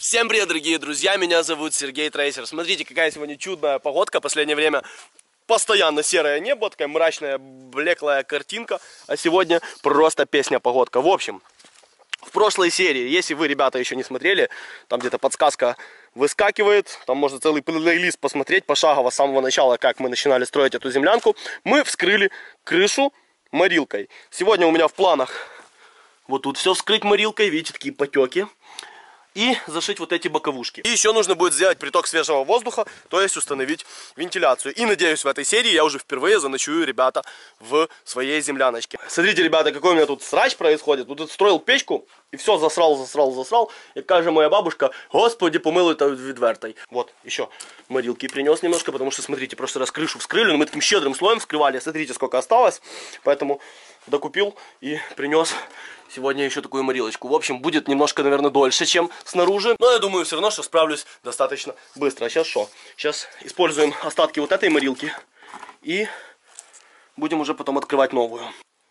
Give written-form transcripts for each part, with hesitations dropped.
Всем привет, дорогие друзья, меня зовут Сергей Трейсер. Смотрите, какая сегодня чудная погодка. В последнее время постоянно серое небо, такая мрачная, блеклая картинка. А сегодня просто песня-погодка. В общем, в прошлой серии, если вы, ребята, еще не смотрели, там где-то подсказка выскакивает, там можно целый плейлист посмотреть пошагово с самого начала, как мы начинали строить эту землянку. Мы вскрыли крышу морилкой. Сегодня у меня в планах вот тут все вскрыть морилкой, видите, такие потеки. И зашить вот эти боковушки. И еще нужно будет сделать приток свежего воздуха, то есть установить вентиляцию. И надеюсь, в этой серии я уже впервые заночую, ребята, в своей земляночке. Смотрите, ребята, какой у меня тут срач происходит. Тут строил печку и все засрал. И каже моя бабушка: Господи, помилуй та відвертай. Вот, еще морилки принес немножко, потому что, смотрите, в прошлый раз крышу вскрыли, но мы таким щедрым слоем вскрывали. Смотрите, сколько осталось. Поэтому докупил и принес сегодня еще такую морилочку. В общем, будет немножко, наверное, дольше, чем снаружи. Но я думаю, все равно, что справлюсь достаточно быстро. А сейчас что? Сейчас используем остатки вот этой морилки. И будем уже потом открывать новую.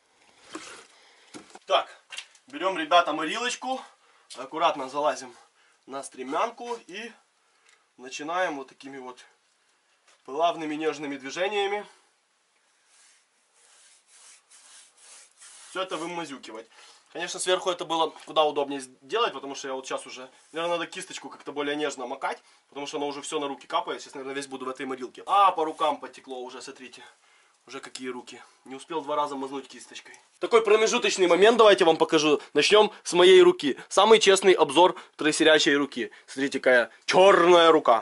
Так, берем, ребята, морилочку. Аккуратно залазим на стремянку. И начинаем вот такими вот плавными нежными движениями все это вымазюкивать. Конечно, сверху это было куда удобнее сделать, потому что я вот сейчас уже, наверное, надо кисточку как-то более нежно макать, потому что оно уже все на руки капает. Сейчас, наверное, весь буду в этой морилке. А, по рукам потекло уже, смотрите. Уже какие руки. Не успел 2 раза мазнуть кисточкой. Такой промежуточный момент давайте вам покажу. Начнем с моей руки. Самый честный обзор трейсерячей руки. Смотрите, какая черная рука.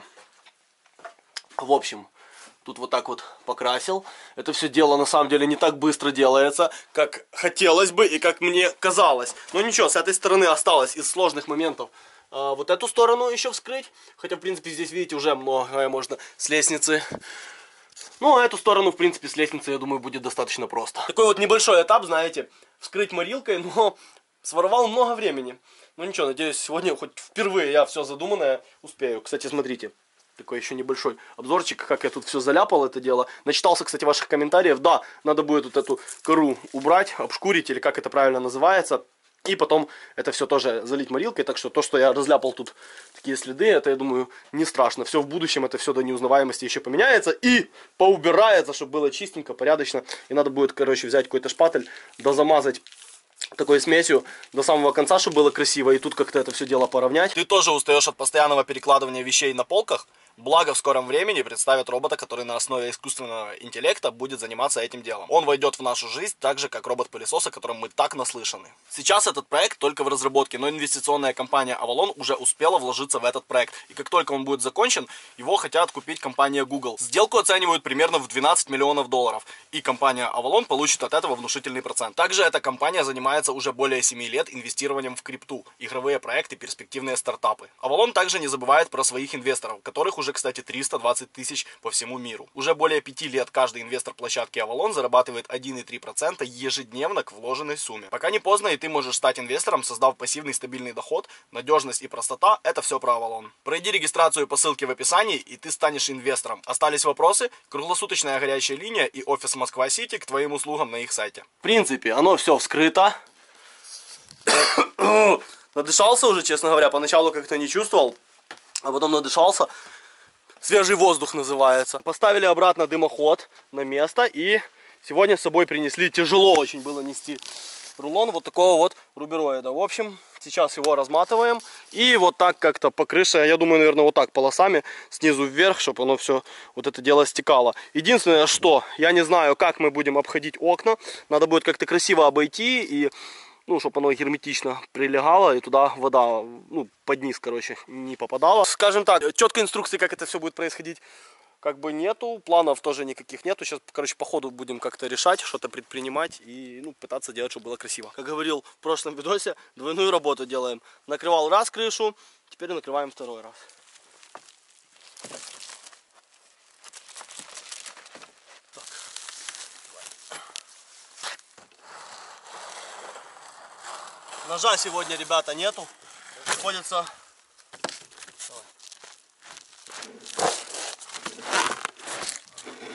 В общем, тут вот так вот покрасил. Это все дело на самом деле не так быстро делается, как хотелось бы и как мне казалось. Но ничего, с этой стороны осталось из сложных моментов вот эту сторону еще вскрыть. Хотя, в принципе, здесь, видите, уже многое можно с лестницы. Ну, а эту сторону, в принципе, с лестницы, я думаю, будет достаточно просто. Такой вот небольшой этап, знаете, вскрыть морилкой, но своровал много времени. Ну ничего, надеюсь, сегодня хоть впервые я все задуманное успею. Кстати, смотрите. Такой еще небольшой обзорчик, как я тут все заляпал это дело. Начитался, кстати, ваших комментариев. Да, надо будет вот эту кору убрать, обшкурить, или как это правильно называется. И потом это все тоже залить морилкой. Так что то, что я разляпал тут такие следы, это, я думаю, не страшно. Все в будущем, это все до неузнаваемости еще поменяется. И поубирается, чтобы было чистенько, порядочно. И надо будет, короче, взять какой-то шпатель, дозамазать такой смесью до самого конца, чтобы было красиво, и тут как-то это все дело поравнять. Ты тоже устаешь от постоянного перекладывания вещей на полках? Благо, в скором времени представят робота, который на основе искусственного интеллекта будет заниматься этим делом. Он войдет в нашу жизнь так же, как робот-пылесос, о котором мы так наслышаны. Сейчас этот проект только в разработке, но инвестиционная компания Avalon уже успела вложиться в этот проект. И как только он будет закончен, его хотят купить компания Google. Сделку оценивают примерно в $12 миллионов. И компания Avalon получит от этого внушительный процент. Также эта компания занимается уже более 7 лет инвестированием в крипту, игровые проекты, перспективные стартапы. Avalon также не забывает про своих инвесторов, которых уже, кстати, 320 тысяч по всему миру. Уже более 5 лет каждый инвестор площадки Avalon зарабатывает 1,3% ежедневно к вложенной сумме. Пока не поздно, и ты можешь стать инвестором, создав пассивный стабильный доход. Надежность и простота – это все про Avalon. Пройди регистрацию по ссылке в описании, и ты станешь инвестором. Остались вопросы? Круглосуточная горячая линия и офис Москва-Сити к твоим услугам на их сайте. В принципе, оно все вскрыто. Надышался уже, честно говоря, поначалу как-то не чувствовал, а потом надышался. Свежий воздух называется. Поставили обратно дымоход на место, и сегодня с собой принесли, тяжело очень было нести, рулон вот такого вот рубероида. В общем, сейчас его разматываем, и вот так как-то по крыше, я думаю, наверное, вот так полосами снизу вверх, чтобы оно все вот это дело стекало. Единственное, что я не знаю, как мы будем обходить окна, надо будет как-то красиво обойти, и ну, чтобы оно герметично прилегало, и туда вода, ну, под низ, короче, не попадала. Скажем так, четкой инструкции, как это все будет происходить, как бы нету. Планов тоже никаких нету. Сейчас, короче, по ходу будем как-то решать, что-то предпринимать и, ну, пытаться делать, чтобы было красиво. Как говорил в прошлом видосе, двойную работу делаем. Накрывал раз крышу, теперь накрываем второй раз. Ножа сегодня, ребята, нету. Приходится...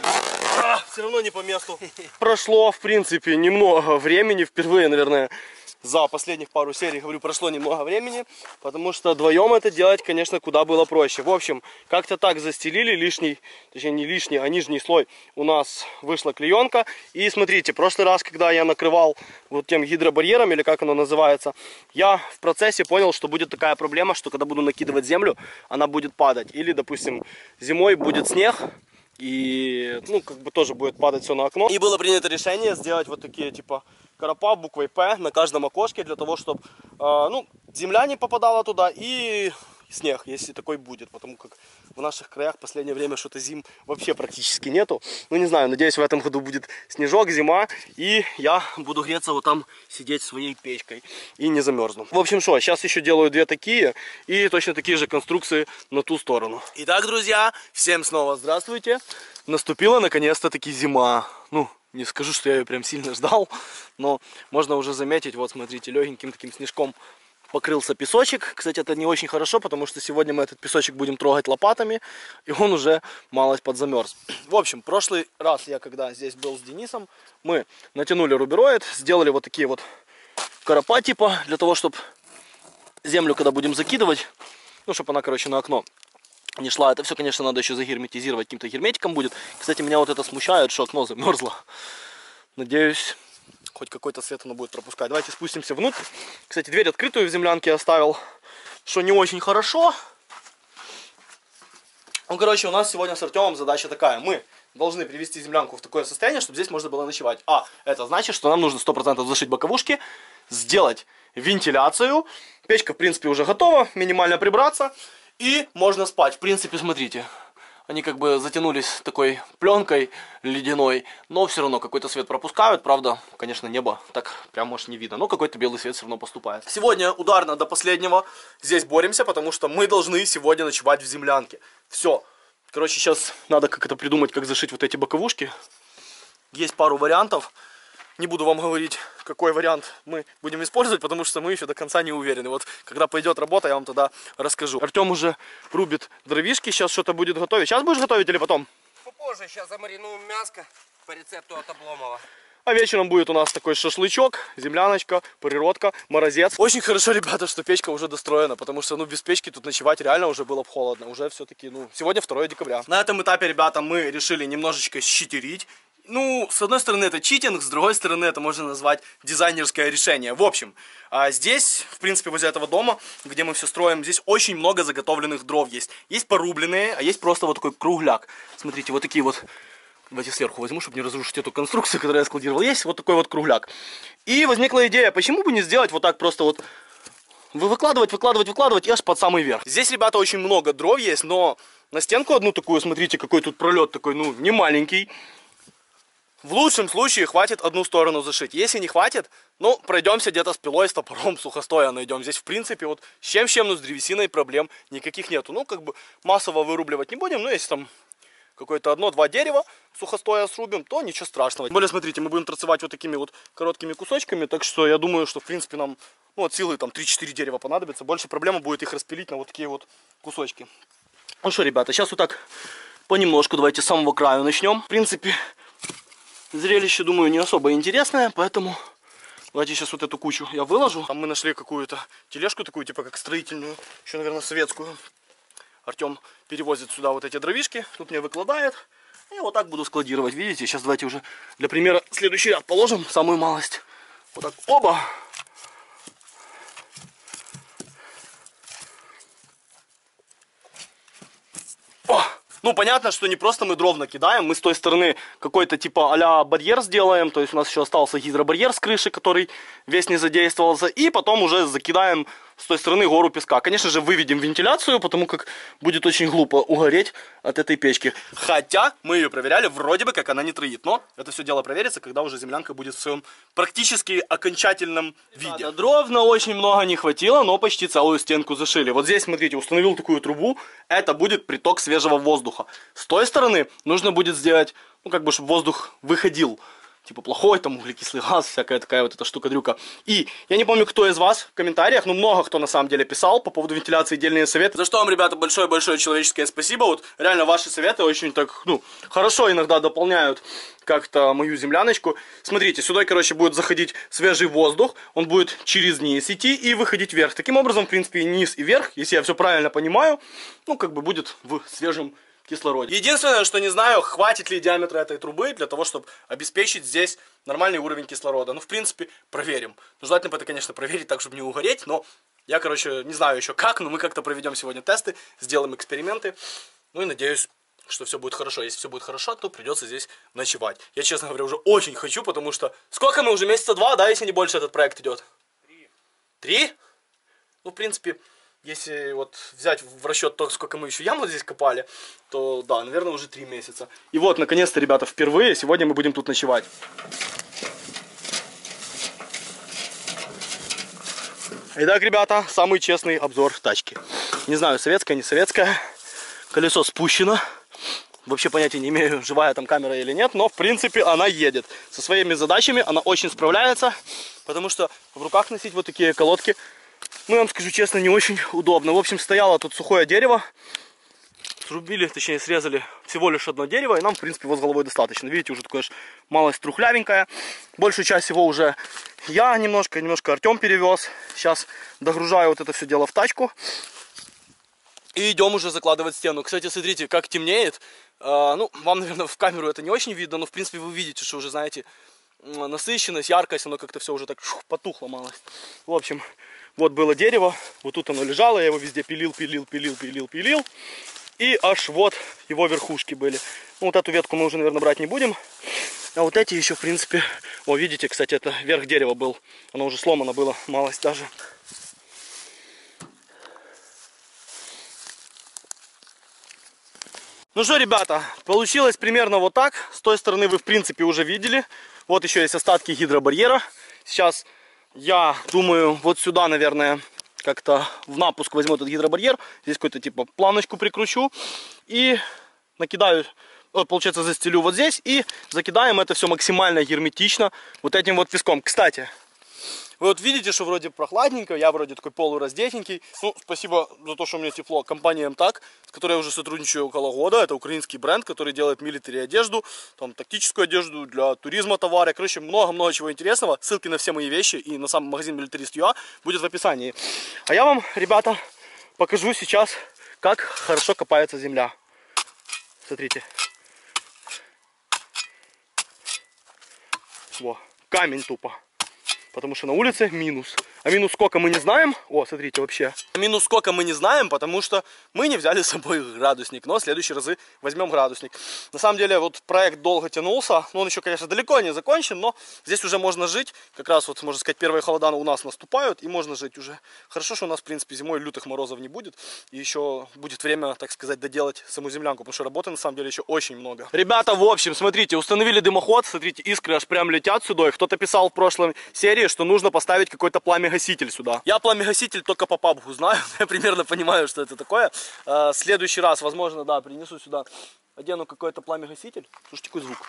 все равно не по месту. Прошло, в принципе, немного времени. Впервые, наверное, за последних пару серий, говорю, прошло немного времени, потому что вдвоем это делать, конечно, куда было проще. В общем, как-то так застелили лишний, точнее не лишний, а нижний слой у нас вышла клеенка. И смотрите, в прошлый раз, когда я накрывал вот тем гидробарьером, или как оно называется, я в процессе понял, что будет такая проблема, что когда буду накидывать землю, она будет падать. Или, допустим, зимой будет снег, и, ну, как бы тоже будет падать все на окно. И было принято решение сделать вот такие, типа, коропа буквой П на каждом окошке, для того, чтобы, ну, земля не попадала туда и снег, если такой будет. Потому как в наших краях в последнее время что-то зим вообще практически нету. Ну, не знаю, надеюсь, в этом году будет снежок, зима, и я буду греться вот там, сидеть своей печкой и не замерзну. В общем, что, сейчас еще делаю две такие и точно такие же конструкции на ту сторону. Итак, друзья, всем снова здравствуйте. Наступила наконец-то таки зима. Ну, не скажу, что я ее прям сильно ждал, но можно уже заметить, вот смотрите, легеньким таким снежком покрылся песочек. Кстати, это не очень хорошо, потому что сегодня мы этот песочек будем трогать лопатами, и он уже малость подзамерз. В общем, прошлый раз я, когда здесь был с Денисом, мы натянули рубероид, сделали вот такие вот коропа типа, для того, чтобы землю, когда будем закидывать, ну, чтобы она, короче, на окно не шла. Это все, конечно, надо еще загерметизировать, каким-то герметиком будет. Кстати, меня вот это смущает, что окно замерзло. Надеюсь, хоть какой-то свет оно будет пропускать. Давайте спустимся внутрь. Кстати, дверь открытую в землянке оставил, что не очень хорошо. Ну, короче, у нас сегодня с Артемом задача такая. Мы должны привести землянку в такое состояние, чтобы здесь можно было ночевать. А это значит, что нам нужно 100% зашить боковушки, сделать вентиляцию. Печка, в принципе, уже готова. Минимально прибраться. И можно спать. В принципе, смотрите. Они как бы затянулись такой пленкой ледяной, но все равно какой-то свет пропускают. Правда, конечно, небо так прям, может, не видно, но какой-то белый свет все равно поступает. Сегодня ударно до последнего здесь боремся, потому что мы должны сегодня ночевать в землянке. Все. Короче, сейчас надо как-то придумать, как зашить вот эти боковушки. Есть пару вариантов. Не буду вам говорить, какой вариант мы будем использовать, потому что мы еще до конца не уверены. Вот когда пойдет работа, я вам тогда расскажу. Артем уже рубит дровишки, сейчас что-то будет готовить. Сейчас будешь готовить или потом? Попозже, сейчас замаринуем мяско по рецепту от Обломова. А вечером будет у нас такой шашлычок, земляночка, природка, морозец. Очень хорошо, ребята, что печка уже достроена, потому что, ну, без печки тут ночевать реально уже было бы холодно. Уже все-таки, ну, сегодня 2 декабря. На этом этапе, ребята, мы решили немножечко щитерить. Ну, с одной стороны это читинг, с другой стороны это можно назвать дизайнерское решение. В общем, здесь, в принципе, возле этого дома, где мы все строим, здесь очень много заготовленных дров есть. Есть порубленные, а есть просто вот такой кругляк. Смотрите, вот такие вот. Давайте сверху возьму, чтобы не разрушить эту конструкцию, которую я складировал. Есть вот такой вот кругляк. И возникла идея, почему бы не сделать вот так просто вот выкладывать и аж под самый верх. Здесь, ребята, очень много дров есть, но на стенку одну такую, смотрите, какой тут пролет такой, ну, не маленький. В лучшем случае хватит одну сторону зашить. Если не хватит, ну, пройдемся где-то с пилой, с топором, сухостоя найдем. Здесь, в принципе, вот с чем, но с древесиной проблем никаких нету. Ну, как бы массово вырубливать не будем, но если там какое-то 1-2 дерева сухостоя срубим, то ничего страшного. Тем более, смотрите, мы будем торцевать вот такими вот короткими кусочками, так что я думаю, что, в принципе, нам, ну, от силы там 3-4 дерева понадобится. Больше проблема будет их распилить на вот такие вот кусочки. Ну что, ребята, сейчас вот так понемножку давайте с самого краю начнем. В принципе, зрелище, думаю, не особо интересное, поэтому давайте сейчас вот эту кучу я выложу. Там мы нашли какую-то тележку такую, типа как строительную, еще, наверное, советскую. Артем перевозит сюда вот эти дровишки, тут мне выкладает. И вот так буду складировать, видите? Сейчас давайте уже для примера следующий ряд положим, самую малость. Вот так, оба! О! Ну, понятно, что не просто мы дров накидаем, мы с той стороны какой-то типа а-ля барьер сделаем, то есть у нас еще остался гидробарьер с крыши, который весь не задействовался, и потом уже закидаем с той стороны гору песка. Конечно же, выведем вентиляцию, потому как будет очень глупо угореть от этой печки. Хотя мы ее проверяли, вроде бы как она не троит, но это все дело проверится, когда уже землянка будет в своем практически окончательном виде. Да, дров на очень много не хватило, но почти целую стенку зашили. Вот здесь, смотрите, установил такую трубу, это будет приток свежего воздуха. С той стороны нужно будет сделать, ну, как бы, чтобы воздух выходил. типа плохой, там углекислый газ, всякая такая вот эта штука-дрюка. И я не помню, кто из вас в комментариях, но много кто на самом деле писал по поводу вентиляции, дельные советы. За что вам, ребята, большое-большое человеческое спасибо. Вот реально ваши советы очень так, ну, хорошо иногда дополняют как-то мою земляночку. Смотрите, сюда, короче, будет заходить свежий воздух, он будет через низ идти и выходить вверх. Таким образом, в принципе, и низ, и вверх, если я все правильно понимаю, ну, как бы будет в свежем кислороде. Единственное, что не знаю, хватит ли диаметра этой трубы для того, чтобы обеспечить здесь нормальный уровень кислорода. Ну, в принципе, проверим. Ну, желательно бы это, конечно, проверить так, чтобы не угореть, но я, короче, не знаю еще как, но мы как-то проведем сегодня тесты, сделаем эксперименты. Ну и надеюсь, что все будет хорошо. Если все будет хорошо, то придется здесь ночевать. Я, честно говоря, уже очень хочу, потому что... Сколько мы уже? Месяца 2, да, если не больше этот проект идет? 3? Ну, в принципе... Если вот взять в расчет то, сколько мы еще яму здесь копали, то да, наверное, уже 3 месяца. И вот, наконец-то, ребята, впервые сегодня мы будем тут ночевать. Итак, ребята, самый честный обзор тачки. Не знаю, советская, не советская. Колесо спущено. Вообще понятия не имею, живая там камера или нет, но в принципе она едет. Со своими задачами она очень справляется, потому что в руках носить вот такие колодки, ну, я вам скажу честно, не очень удобно. В общем, стояло тут сухое дерево. Срубили, точнее, срезали всего лишь одно дерево. И нам, в принципе, его с головой достаточно. Видите, уже такое малость трухлявенькая. Большую часть его уже я немножко Артем перевез. Сейчас догружаю вот это все дело в тачку. И идем уже закладывать стену. Кстати, смотрите, как темнеет. Ну, вам, наверное, в камеру это не очень видно. Но, в принципе, вы видите, что уже, знаете, насыщенность, яркость. Оно как-то все уже так потухло малость. В общем... Вот было дерево, вот тут оно лежало, я его везде пилил. И аж вот его верхушки были. Ну, вот эту ветку мы уже, наверное, брать не будем. А вот эти еще, в принципе... О, видите, кстати, это верх дерева был. Оно уже сломано было, малость даже. Ну что, ребята, получилось примерно вот так. С той стороны вы, в принципе, уже видели. Вот еще есть остатки гидробарьера. Сейчас... Я думаю, вот сюда, наверное, как-то в напуск возьму этот гидробарьер. Здесь какую-то типа планочку прикручу. И накидаю, вот, получается, застелю вот здесь. И закидаем это все максимально герметично вот этим вот песком. Кстати, вы вот видите, что вроде прохладненько. Я вроде такой полураздетенький. Ну, спасибо за то, что у меня тепло. Компания МТАК, с которой я уже сотрудничаю около года. Это украинский бренд, который делает милитари одежду. Там тактическую одежду для туризма, товары. Короче, много-много чего интересного. Ссылки на все мои вещи и на сам магазин Militarist.ua будет в описании. А я вам, ребята, покажу сейчас, как хорошо копается земля. Смотрите. Во, камень тупо. Потому что на улице минус. А минус сколько мы не знаем. О, смотрите, вообще. Минус сколько мы не знаем, потому что мы не взяли с собой градусник. Но в следующие разы возьмем градусник. На самом деле, вот проект долго тянулся. Но он еще, конечно, далеко не закончен. Но здесь уже можно жить. Как раз, вот, можно сказать, первые холода у нас наступают. И можно жить уже. Хорошо, что у нас, в принципе, зимой лютых морозов не будет. И еще будет время, так сказать, доделать саму землянку. Потому что работы, на самом деле, еще очень много. Ребята, в общем, смотрите, установили дымоход. Смотрите, искры аж прям летят сюда. И кто-то писал в прошлой серии, что нужно поставить какой-то пламя-гаситель сюда. Я пламя-гаситель только по пабгу знаю. Я примерно понимаю, что это такое. В следующий раз, возможно, да, принесу сюда, одену какой-то пламя-гаситель. Слушайте, какой звук.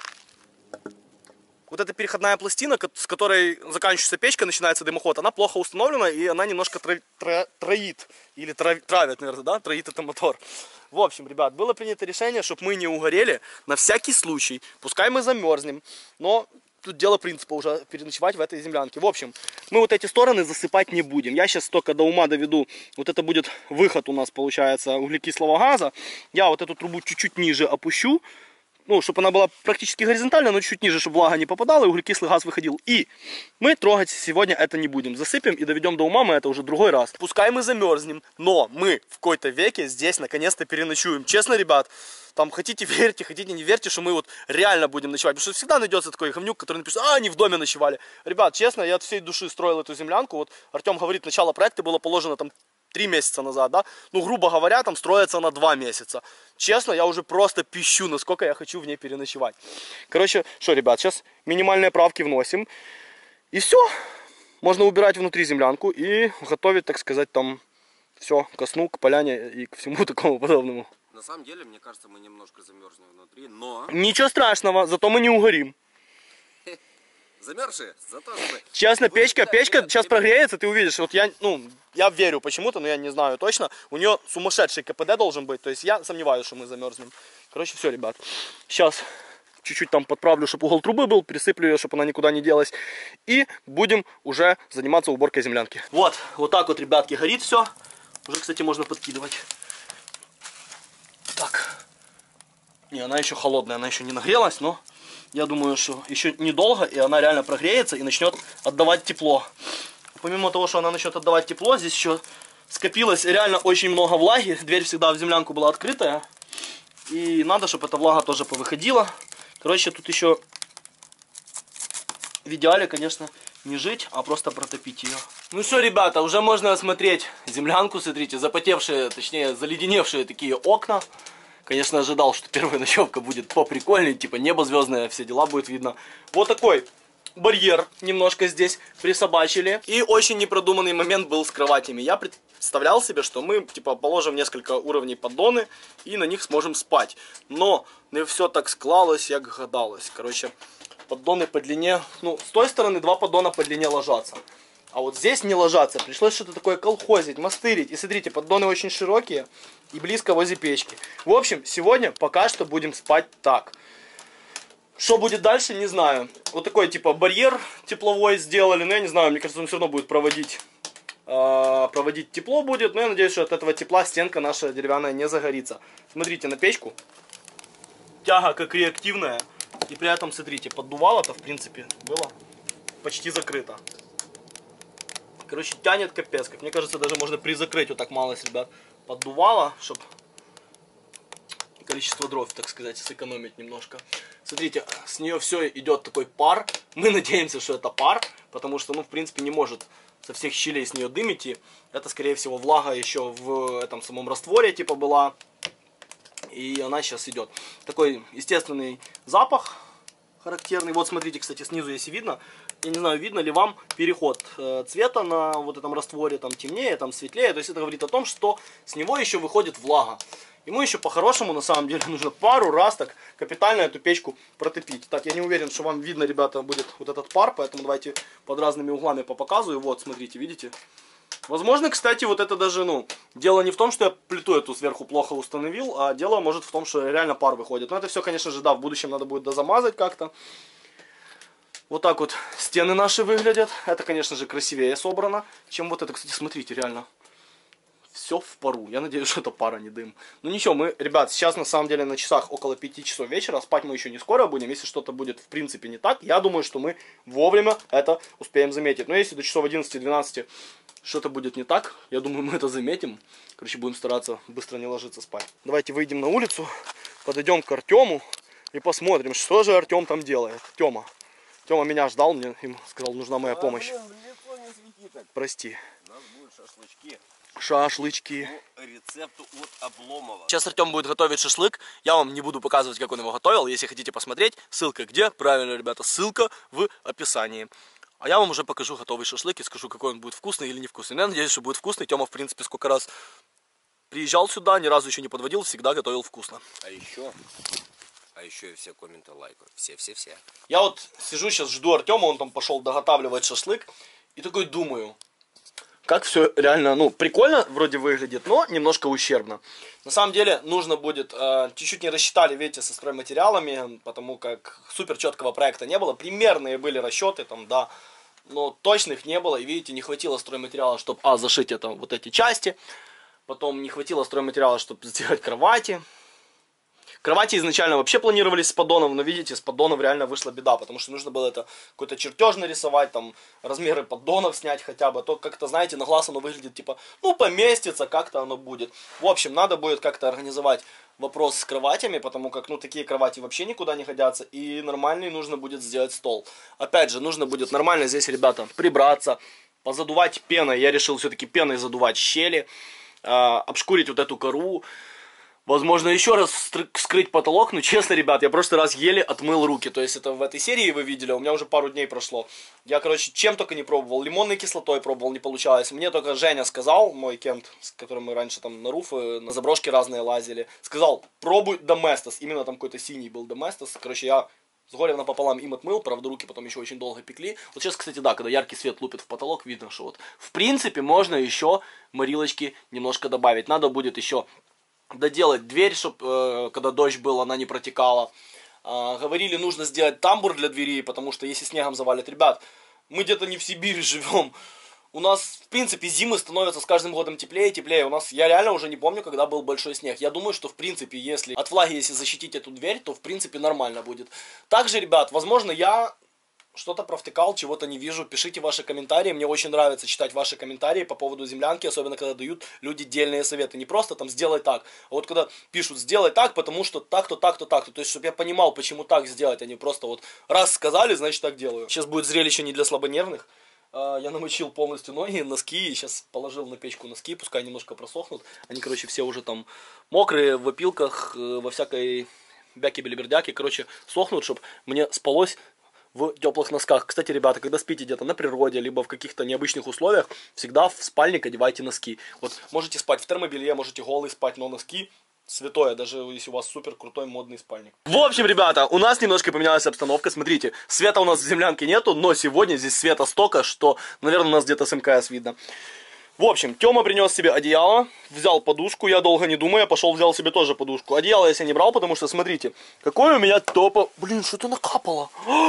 Вот эта переходная пластина, с которой заканчивается печка, начинается дымоход, она плохо установлена, и она немножко троит. Или травит, наверное, да? Троит это мотор. В общем, ребят, было принято решение, чтобы мы не угорели. На всякий случай. Пускай мы замерзнем, но... Тут дело принципа уже переночевать в этой землянке. В общем, мы вот эти стороны засыпать не будем. Я сейчас только до ума доведу. Вот это будет выход у нас, получается, углекислого газа. Я вот эту трубу чуть-чуть ниже опущу. Ну, чтобы она была практически горизонтальная, но чуть ниже, чтобы влага не попадала и углекислый газ выходил. И мы трогать сегодня это не будем. Засыпем и доведем до ума мы это уже другой раз. Пускай мы замерзнем, но мы в какой-то веке здесь наконец-то переночуем. Честно, ребят, там хотите верьте, хотите не верьте, что мы вот реально будем ночевать. Потому что всегда найдется такой говнюк, который напишет, они в доме ночевали. Ребят, честно, я от всей души строил эту землянку. Вот Артем говорит, начало проекта было положено там 3 месяца назад, да, ну, грубо говоря, там строится на 2 месяца. Честно, я уже просто пищу, насколько я хочу в ней переночевать. Короче, что, ребят, сейчас минимальные правки вносим. И все. Можно убирать внутри землянку и готовить, так сказать, там все ко сну, к поляне и к всему такому подобному. На самом деле, мне кажется, мы немножко замерзнем внутри, но... Ничего страшного, зато мы не угорим. Замерзшие, зато чтобы... Честно, Вы печка всегда- сейчас прогреется, ты увидишь. Вот я верю почему-то, но я не знаю точно. У нее сумасшедший КПД должен быть. То есть я сомневаюсь, что мы замерзнем. Короче, все, ребят. Сейчас чуть-чуть там подправлю, чтобы угол трубы был, присыплю ее, чтобы она никуда не делась. И будем уже заниматься уборкой землянки. Вот так вот, ребятки, горит все. Уже, кстати, можно подкидывать. Так. Не, она еще холодная, она еще не нагрелась, но я думаю, что еще недолго, и она реально прогреется и начнет отдавать тепло. Помимо того, что она начнет отдавать тепло, здесь еще скопилось реально очень много влаги. Дверь всегда в землянку была открытая. И надо, чтобы эта влага тоже повыходила. Короче, тут еще в идеале, конечно, не жить, а просто протопить ее. Ну все, ребята, уже можно осмотреть землянку. Смотрите, запотевшие, точнее, заледеневшие такие окна. Конечно, ожидал, что первая ночевка будет поприкольнее, типа небо звездное, все дела будет видно. Вот такой барьер немножко здесь присобачили. И очень непродуманный момент был с кроватями. Я представлял себе, что мы типа положим несколько уровней поддоны и на них сможем спать. Но не все так склалось, как гадалось. Короче, поддоны по длине, ну, с той стороны 2 поддона по длине ложатся. А вот здесь не ложатся. Пришлось что-то такое колхозить, мастырить. И смотрите, поддоны очень широкие и близко возле печки. В общем, сегодня пока что будем спать так. Что будет дальше, не знаю. Вот такой типа барьер тепловой сделали. Но я не знаю, мне кажется, он все равно будет проводить тепло будет. Но я надеюсь, что от этого тепла стенка наша деревянная не загорится. Смотрите на печку. Тяга как реактивная. И при этом, смотрите, поддувало-то в принципе было почти закрыто. Короче, тянет капец. Как мне кажется, даже можно призакрыть вот так малость, ребят. Поддувало, чтобы количество дров, так сказать, сэкономить немножко. Смотрите, с нее все идет такой пар. Мы надеемся, что это пар, потому что, ну, в принципе, не может со всех щелей с нее дым идти. Это, скорее всего, влага еще в этом самом растворе, типа, была. И она сейчас идет. Такой естественный запах характерный. Вот, смотрите, кстати, снизу, если видно, я не знаю, видно ли вам переход цвета на вот этом растворе, там темнее, там светлее. То есть это говорит о том, что с него еще выходит влага. Ему еще по-хорошему, на самом деле, нужно пару раз так капитально эту печку протопить. Так, я не уверен, что вам видно, ребята, будет вот этот пар, поэтому давайте под разными углами попоказываю. Вот, смотрите, видите? Возможно, кстати, вот это даже, ну, дело не в том, что я плиту эту сверху плохо установил, а дело может в том, что реально пар выходит. Но это все, конечно же, да, в будущем надо будет дозамазать как-то. Вот так вот стены наши выглядят. Это, конечно же, красивее собрано, чем вот это. Кстати, смотрите, реально. Все в пару. Я надеюсь, что это пара, не дым. Ну ничего, мы, ребят, сейчас на самом деле на часах около 5 часов вечера. Спать мы еще не скоро будем. Если что-то будет в принципе не так, я думаю, что мы вовремя это успеем заметить. Но если до часов 11-12 что-то будет не так, я думаю, мы это заметим. Короче, будем стараться быстро не ложиться спать. Давайте выйдем на улицу, подойдем к Артему и посмотрим, что же Артем там делает. Тема меня ждал, мне им сказал, нужна моя помощь. Блин, в лицо не свети так. Прости. У нас будут шашлычки. Шашлычки. По рецепту от Обломова. Сейчас Артем будет готовить шашлык. Я вам не буду показывать, как он его готовил. Если хотите посмотреть, ссылка где? Правильно, ребята, ссылка в описании. А я вам уже покажу готовый шашлык и скажу, какой он будет вкусный или невкусный. Я надеюсь, что будет вкусный. Тема, в принципе, сколько раз приезжал сюда, ни разу еще не подводил, всегда готовил вкусно. А еще и все комменты лайкают. Все. Я вот сижу сейчас, жду Артема, он там пошел доготавливать шашлык. И такой думаю, как все реально, ну, прикольно вроде выглядит, но немножко ущербно. На самом деле нужно будет, чуть-чуть не рассчитали, видите, со стройматериалами, потому как супер четкого проекта не было. Примерные были расчеты там, да, но точных не было. И видите, не хватило стройматериала, чтобы, зашить это, вот эти части. Потом не хватило стройматериала, чтобы сделать кровати. Кровати изначально вообще планировались с поддонов, но видите, с поддонов реально вышла беда, потому что нужно было это какой-то чертеж нарисовать, там размеры поддонов снять хотя бы, а то как-то, знаете, на глаз оно выглядит типа, ну поместится, как-то оно будет. В общем, надо будет как-то организовать вопрос с кроватями, потому как, ну, такие кровати вообще никуда не годятся, и нормальный нужно будет сделать стол. Опять же, нужно будет нормально здесь, ребята, прибраться, позадувать пеной, я решил все-таки пеной задувать щели, обшкурить вот эту кору. Возможно, еще раз скрыть потолок, но честно, ребят, я в прошлый раз еле отмыл руки. То есть это в этой серии вы видели, у меня уже пару дней прошло. Я, короче, чем только не пробовал. Лимонной кислотой пробовал, не получалось. Мне только Женя сказал, мой кент, с которым мы раньше там на руфы, на заброшки разные лазили. Сказал, пробуй Доместос. Именно там какой-то синий был Доместос. Короче, я с горем напополам им отмыл, правда, руки потом еще очень долго пекли. Вот сейчас, кстати, да, когда яркий свет лупит в потолок, видно, что вот, в принципе, можно еще морилочки немножко добавить. Надо будет еще доделать дверь, чтобы, когда дождь был, она не протекала. Говорили, нужно сделать тамбур для дверей, потому что если снегом завалит, ребят, мы где-то не в Сибири живем. У нас, в принципе, зимы становятся с каждым годом теплее и теплее. У нас, я реально уже не помню, когда был большой снег. Я думаю, что, в принципе, если от влаги, если защитить эту дверь, то, в принципе, нормально будет. Также, ребят, возможно, я что-то провтыкал, чего-то не вижу. Пишите ваши комментарии. Мне очень нравится читать ваши комментарии по поводу землянки, особенно когда дают люди дельные советы. Не просто там сделай так, а вот когда пишут сделай так, потому что так-то, так-то, так-то. То есть, чтобы я понимал, почему так сделать, а не просто вот раз сказали, значит так делаю. Сейчас будет зрелище не для слабонервных. Я намочил полностью ноги, носки, и сейчас положил на печку носки, пускай немножко просохнут. Они, короче, все уже там мокрые, в опилках, во всякой бяке-белибердяке, короче, сохнут, чтобы мне спалось в теплых носках. Кстати, ребята, когда спите где-то на природе, либо в каких-то необычных условиях, всегда в спальник одевайте носки. Вот можете спать в термобелье, можете голый спать, но носки святое, даже если у вас супер крутой модный спальник. В общем, ребята, у нас немножко поменялась обстановка. Смотрите, света у нас в землянке нету, но сегодня здесь света столько, что, наверное, у нас где-то с МКС видно. В общем, Тёма принес себе одеяло, взял подушку, я долго не думая, пошел взял себе тоже подушку. Одеяло я себе не брал, потому что, смотрите, какой у меня топа... Блин, что-то накапало.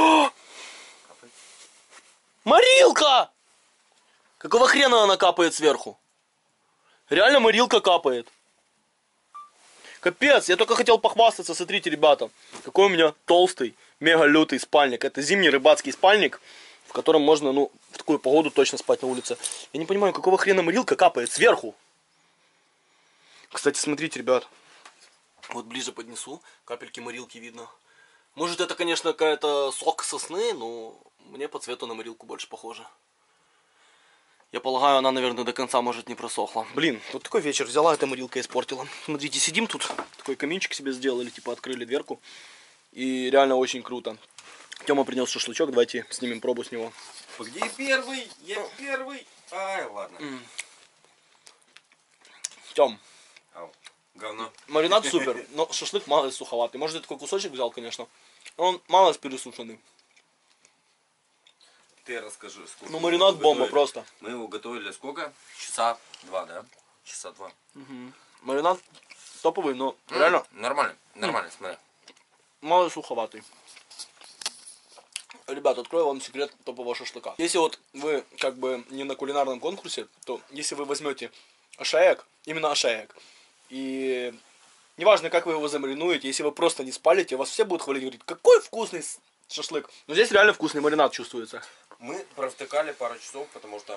Морилка! Какого хрена она капает сверху? Реально морилка капает. Капец, я только хотел похвастаться, смотрите, ребята, какой у меня толстый, мега лютый спальник. Это зимний рыбацкий спальник, в котором можно, ну, в такую погоду точно спать на улице. Я не понимаю, какого хрена морилка капает сверху. Кстати, смотрите, ребят, вот ближе поднесу, капельки морилки видно. Может, это, конечно, какая-то сок сосны, но мне по цвету на морилку больше похоже. Я полагаю, она, наверное, до конца, может, не просохла. Блин, вот такой вечер. Взяла эта морилка и испортила. Смотрите, сидим тут. Такой каминчик себе сделали, типа открыли дверку. И реально очень круто. Тёма принес шашлычок, давайте снимем пробу с него. Где первый? Я первый. Ай, ладно. Тём. Ау, говно. Маринад супер, но шашлык мало суховатый. Может, я такой кусочек взял, конечно. Он мало пересушенный. Ты расскажи, сколько. Ну, маринад бомба просто. Мы его готовили сколько? Часа 2, да? Часа 2. Маринад топовый, но реально Нормально, нормально, смотри. мало суховатый. Ребят, открою вам секрет топового шашлыка. Если вот вы как бы не на кулинарном конкурсе, то если вы возьмете ошеек, именно ошеек, и неважно, как вы его замаринуете, если вы просто не спалите, вас все будут хвалить, говорить, какой вкусный шашлык. Но здесь реально вкусный маринад чувствуется. Мы провтыкали пару часов, потому что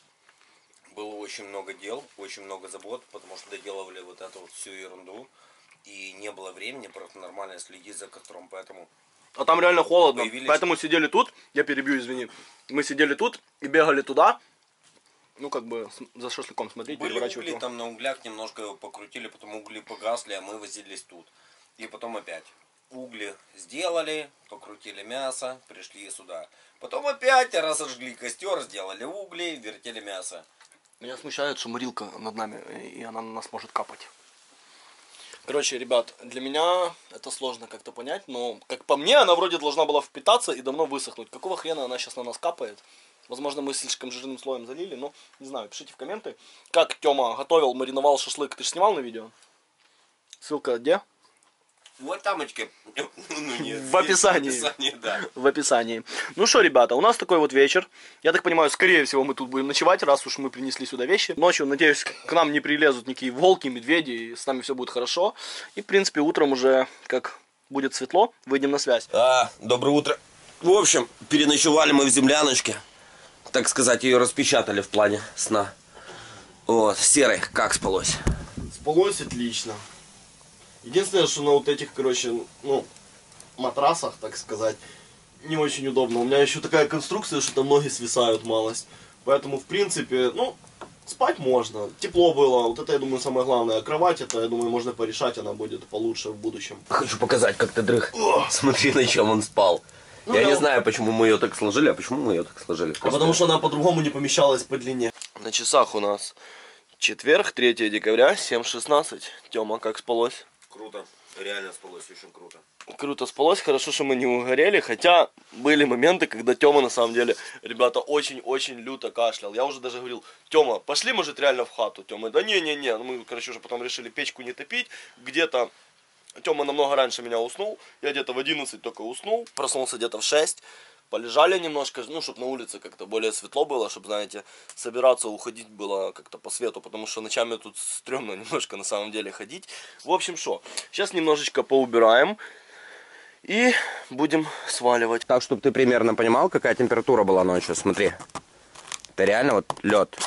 было очень много дел, очень много забот, потому что доделывали вот эту вот всю ерунду. И не было времени просто нормально следить за костром, поэтому... А там реально холодно, Появились... поэтому сидели тут, я перебью, извини. Мы сидели тут и бегали туда, ну как бы за шашлыком смотреть, Были переворачивать угли, его. там на углях немножко его покрутили, потом угли погасли, а мы возились тут. И потом опять. Угли сделали, покрутили мясо, пришли сюда. Потом опять разожгли костер, сделали угли, вертели мясо. Меня смущает, что морилка над нами, и она на нас может капать. Короче, ребят, для меня это сложно как-то понять, но, как по мне, она вроде должна была впитаться и давно высохнуть. Какого хрена она сейчас на нас капает? Возможно, мы слишком жирным слоем залили, но не знаю, пишите в комменты. Как Тёма готовил, мариновал шашлык, ты же снимал на видео? Ссылка где? Вот тамочки. В описании. В описании, да. В описании. Ну что, ребята, у нас такой вот вечер. Я так понимаю, скорее всего, мы тут будем ночевать, раз уж мы принесли сюда вещи. Ночью, надеюсь, к нам не прилезут никакие волки, медведи, и с нами все будет хорошо. И, в принципе, утром уже, как будет светло, выйдем на связь. Доброе утро. В общем, переночевали мы в земляночке. Так сказать, ее распечатали в плане сна. Вот, Серый, как спалось? Спалось отлично. Единственное, что на вот этих, короче, ну, матрасах, так сказать, не очень удобно. У меня еще такая конструкция, что там ноги свисают малость. Поэтому, в принципе, ну, спать можно. Тепло было, вот это, я думаю, самое главное. А кровать, это, я думаю, можно порешать, она будет получше в будущем. Хочу показать, как ты дрых. Смотри, на чем он спал. Ну, я не знаю, почему мы ее так сложили, а почему мы ее так сложили. Потому что она по-другому не помещалась по длине. На часах у нас четверг, 3 декабря, 7:16. Тёма, как спалось? Круто. Реально спалось очень круто. Круто спалось, хорошо, что мы не угорели, хотя были моменты, когда Тёма, на самом деле, ребята, очень-очень люто кашлял. Я уже даже говорил: Тёма, пошли, может, реально в хату. Тёма: да не-не-не, мы, короче, уже потом решили печку не топить, где-то... Тёма намного раньше меня уснул, я где-то в 11 только уснул, проснулся где-то в 6, полежали немножко, ну, чтобы на улице как-то более светло было, чтобы, знаете, собираться, уходить было как-то по свету, потому что ночами тут стрёмно немножко на самом деле ходить. В общем, что, сейчас немножечко поубираем и будем сваливать. Так, чтобы ты примерно понимал, какая температура была ночью, смотри. Это реально вот лед.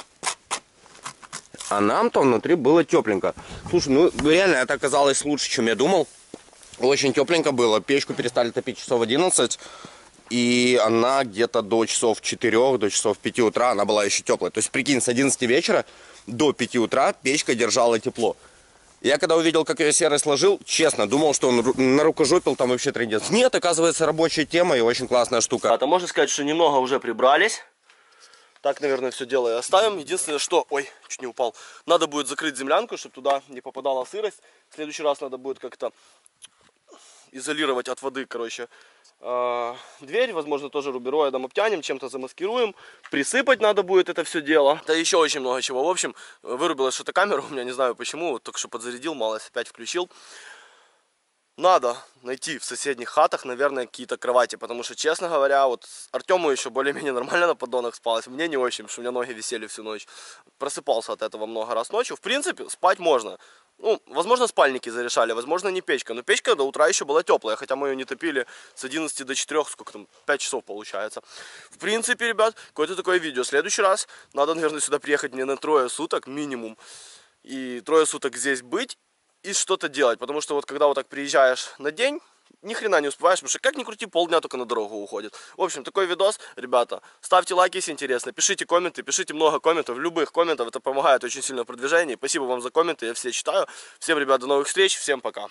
А нам-то внутри было тепленько. Слушай, ну реально это оказалось лучше, чем я думал. Очень тепленько было. Печку перестали топить часов 11. И она где-то до часов 4, до часов 5 утра, она была еще теплая. То есть, прикинь, с 11 вечера до 5 утра печка держала тепло. Я когда увидел, как ее Серый сложил, честно, думал, что он нарукожопил там вообще трындец. Нет, оказывается, рабочая тема и очень классная штука. А то можно сказать, что немного уже прибрались. Так, наверное, все дело и оставим. Единственное, что... Ой, чуть не упал. Надо будет закрыть землянку, чтобы туда не попадала сырость. В следующий раз надо будет как-то изолировать от воды, короче, дверь. Возможно, тоже рубероидом обтянем, чем-то замаскируем. Присыпать надо будет это все дело. Да еще очень много чего. В общем, вырубилась что-то камера у меня, не знаю почему. Вот только что подзарядил, малость опять включил. Надо найти в соседних хатах, наверное, какие-то кровати, потому что, честно говоря, вот Артему еще более-менее нормально на поддонах спалось, мне не очень, потому что у меня ноги висели всю ночь. Просыпался от этого много раз ночью. В принципе, спать можно. Ну, возможно, спальники зарешали, возможно, не печка. Но печка до утра еще была теплая, хотя мы ее не топили с 11 до 4, сколько там, 5 часов получается. В принципе, ребят, какое-то такое видео. В следующий раз надо, наверное, сюда приехать мне на 3 суток минимум. И 3 суток здесь быть. И что-то делать, потому что вот когда вот так приезжаешь на день, ни хрена не успеваешь, потому что как ни крути, полдня только на дорогу уходит. В общем, такой видос, ребята, ставьте лайки, если интересно, пишите комменты, пишите много комментов, любых комментов, это помогает очень сильно в продвижении. Спасибо вам за комменты, я все читаю. Всем, ребят, до новых встреч, всем пока.